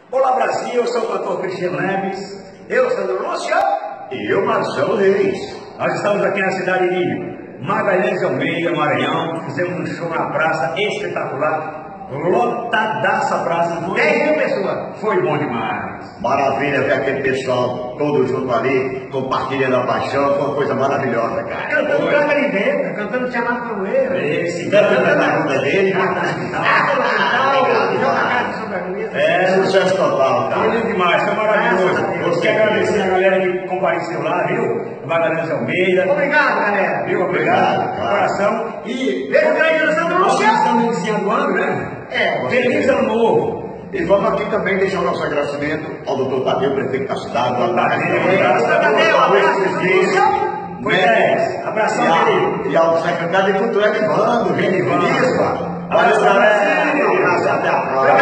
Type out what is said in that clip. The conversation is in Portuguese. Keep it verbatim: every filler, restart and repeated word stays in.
Olá Brasil, eu sou o doutor Cristiano Lemes. Eu, Sandro Lúcia. E eu, Marcelo Reis. Nós estamos aqui na cidade de Magalhães Almeida, Maranhão. Fizemos um show na praça espetacular. Lotadaça a praça. dez mil pessoas. Foi bom demais. Maravilha ver aquele pessoal todo junto ali, compartilhando a paixão. Foi uma coisa maravilhosa, cara. Cantando Cagariventa, cantando Tiamat Canoeiro. Esse, cantando na bunda dele. É, sucesso total, cara. Foi demais, foi maravilhoso. Eu quero agradecer a galera que compareceu lá, viu? Magalhães Almeida. Obrigado, galera. Viu? Obrigado. De coração. E beijo grande no Sandro Lúcia. Nós estamos iniciando o ano, né? É. Feliz ano novo. E vamos aqui também deixar o nosso agradecimento ao doutor Tadeu, prefeito da cidade. Tadeu, Tadeu, abraço. Moisés, abração dele. E ao secretário de Cultura, Edivando, gente, Edivando. Valeu, galera. Um abraço, até a próxima.